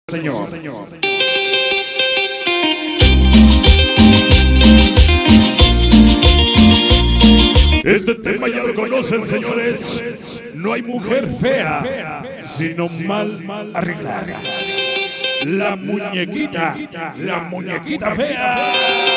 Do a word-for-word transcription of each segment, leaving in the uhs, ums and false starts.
Señor. Este tema ya lo conocen, señores. No hay mujer fea, sino mal arreglada. La muñequita, la muñequita fea.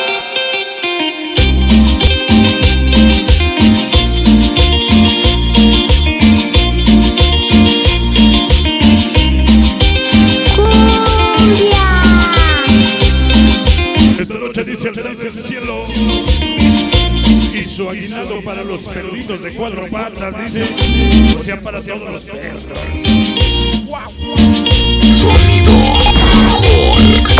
Esta noche dice el rey del cielo y su aguinaldo para los perritos de cuatro patas, dice, o sea, para todos los perros. Sonido Hulk.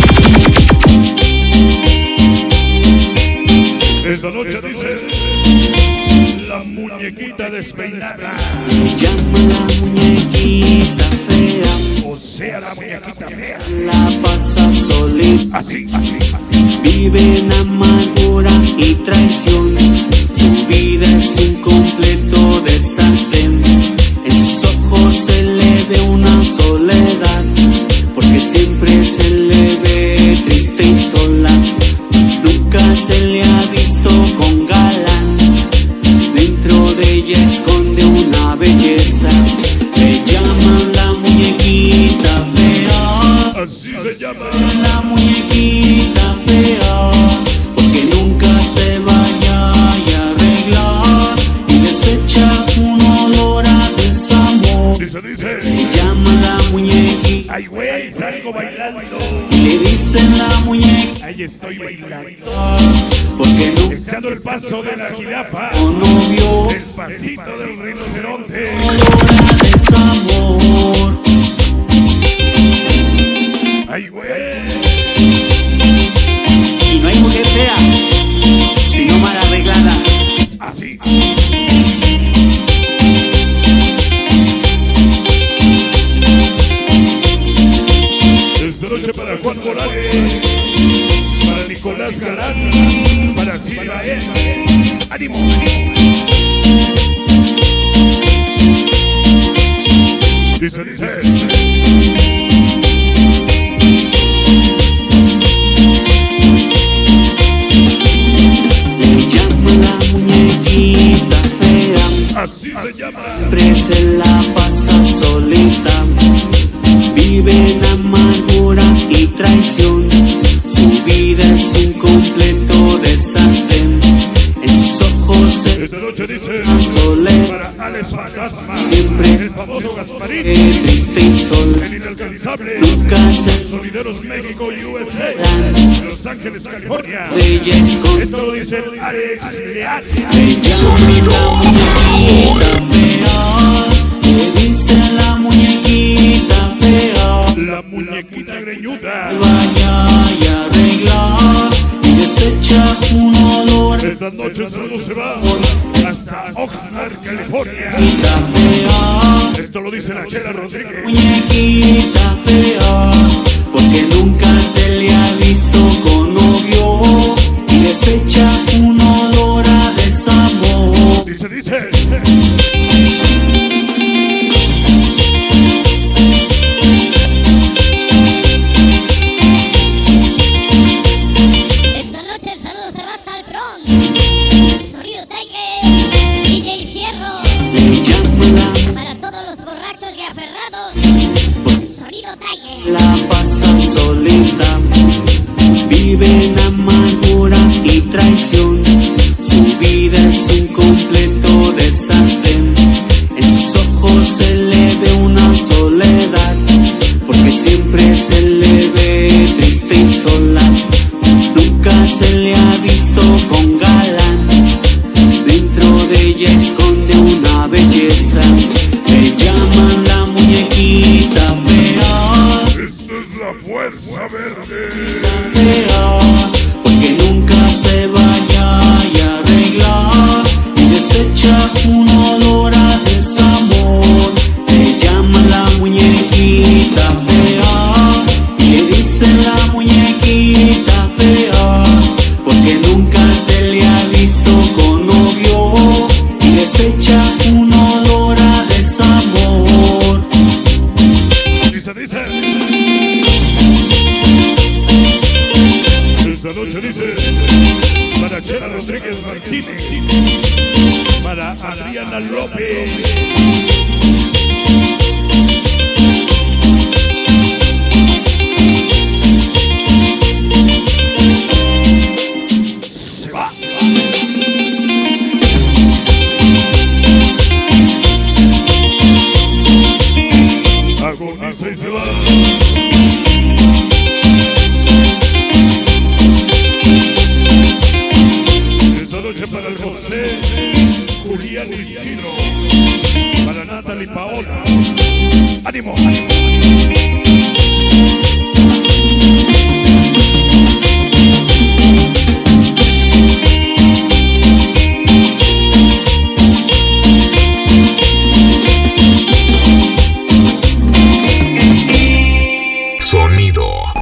Esta noche dice la muñequita despeinada. Me llama la muñequita fea, O sea, la muñequita fea. la pasa solita, Así, así, así. vive en amargura y traición. Su vida es un completo desastre. En sus ojos se le ve una soledad, porque siempre se le ve triste y sola. Nunca se le ha visto con galán. Dentro de ella esconde una belleza. Le llaman la muñequita fea. Así se llama. La muñequita fea, porque nunca se vaya a arreglar y desecha un olor a desamor. Dice, dice. Le llaman la muñequita Ay, güey, salgo bailando. y le dicen la muñequita, Ahí estoy bailando. porque nunca Echando el paso de la jirafa. no vio El pasito del rinoceronte. olor a desamor. Ay, güey. Y no hay mujer fea, sino mal arreglada. Así. Esta noche para Juan Morales, para Nicolás Galán, para Silva E. ¡Ánimo! Dice, dice. Le llama la muñequita fea, Así se llama. siempre se la pasa solita. Vive en amargura y traición. Su vida es un completo desastre. En sus ojos se Esta noche dice ve una soledad, para Alex Fantasma, siempre el famoso Gasparín, es triste y sola. el inalcanzable, Nunca se Sonideros México y U S A, Los Ángeles, California. de ella esconde. Esto lo dice Alex Leal. Le llaman la muñequita fea, le dicen la muñequita fea. La muñequita greñuda. Vaya y arreglar y desecha un olor. Esta noche solo se va hasta Oxnard, California. Muñequita fea, Esto lo dice la Chela Rodríguez. muñequita fea, porque nunca se le ha visto con novio y desecha un olor a desamor. Dice, dice. Esta noche el saludo se va hasta el Bronx. Sonido Tiger, D J Fierro, Le llaman la, para todos los borrachos y aferrados. Sonido Tiger. la pasa solita, vive en amargura y traición. Su vida es un completo desastre. En sus ojos se le ve una soledad, porque siempre se le ve triste y sola. Nunca se le ha visto con galán. Dentro de ella esconde una belleza. Le llaman la muñequita fea, Esta es la fuerza verde. fea, porque nunca se vaya a arreglar y desecha un olor a desamor. Le llaman la muñequita fea y le dicen la muñequita fea, porque nunca se le ha visto con novio y desecha un olor a desamor. Dice, dice. noche dice para Chela Rodríguez Martínez, para Adriana López. Se va. Agoniza y se va. Para el José, Julián Isidro, para Natalie Paola. ¡Ánimo! ¡Ánimo! Sonido